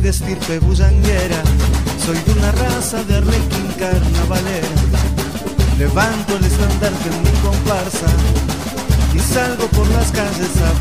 de estirpe bullanguera, soy de una raza de arlequín carnavalera. Levanto el estandarte en mi comparsa y salgo por las calles a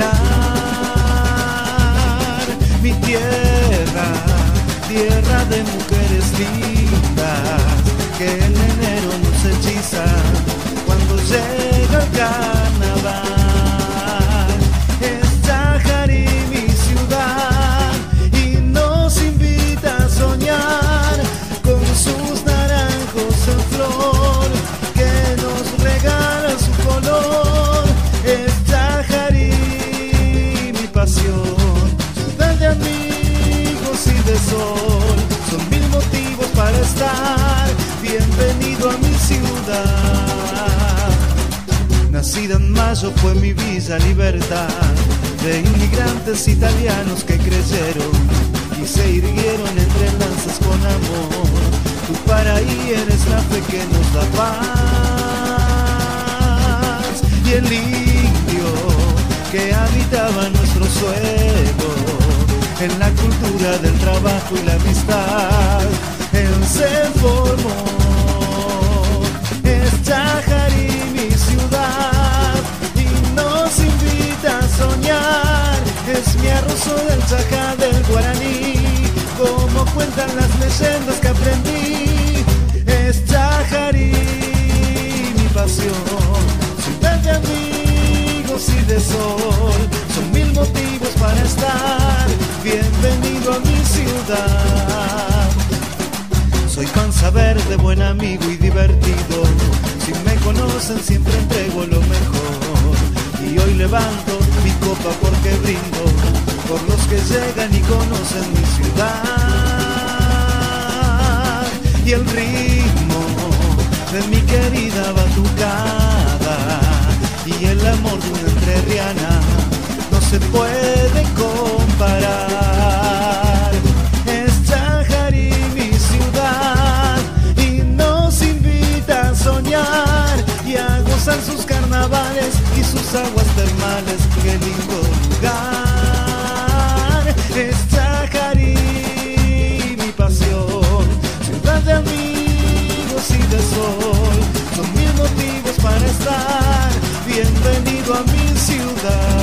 bailar. Mi tierra, tierra de mujeres lindas, que en enero nos hechiza cuando llega el carnaval. Es Chajarí mi ciudad y nos invita a soñar con sus naranjos en flor que nos regala su color. Es Chajarí mi pasión, ciudad de amigos y de sol, son mil motivos para estar. Bienvenido a mi ciudad. Nacida en mayo fue mi villa Libertad, de inmigrantes italianos que creyeron y se irguieron entre lanzas con amor. Tu paraí eres la fe que nos da paz, y el indio que habitaba nuestro suelo, en la cultura del trabajo y la amistad, él se formó. Es Chajarí mi ciudad y nos invita a soñar. Es mi arrozo del Chajá del guaraní, como cuentan las leyendas que aprendí. Es Chajarí mi pasión, ciudad de amigos y de sol, son mil motivos para estar. Bienvenido a mi ciudad. Soy panza verde, buen amigo y divertido. Si me conocen siempre entrego lo mejor. Y hoy levanto mi copa porque brindo por los que llegan y conocen mi ciudad. Y el ritmo de mi querida batucada y el amor de una entrerriana no se puede comparar. Es Chajarí mi ciudad y nos invita a soñar y a gozar sus carnavales y sus aguas termales. Qué lindo lugar. Es Chajarí mi pasión, ciudad de amigos y de sol, son mil motivos para estar. Bienvenido a mi ciudad.